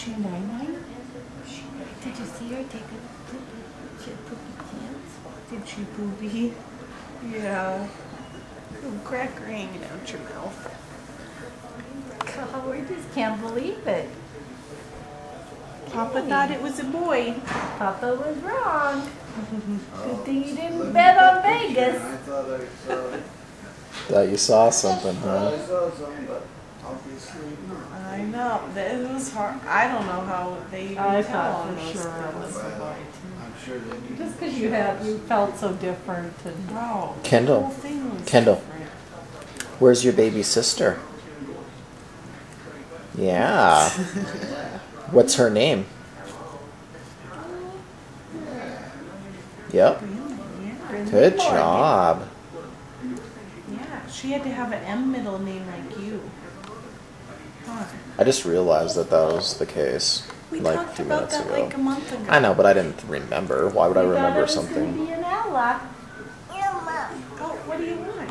she a nine-nine? Did you see her take a poopy pants? Did she poopy? Yeah. Oh, cracker hanging out your mouth. God, we just can't believe it. Papa thought it was a boy. Papa was wrong. Good thing you didn't bet on Vegas. I thought I saw. Thought you saw something, I huh? saw something, but obviously not. I know. It was hard. I don't know how they even I tell thought on for those sure it was pills. a boy I'm sure they need. Just because you felt so different and Bro, Kendall. the whole thing was Kendall. different. Where's your baby sister? Yeah. What's her name? Yep. Yeah. Good job. Yeah, she had to have an M middle name like you. Huh. I just realized that was the case We like a talked few about minutes that ago. like a month ago. I know, but I didn't remember. Why would I You thought remember it was something? gonna be an Ella. Oh, what do you want?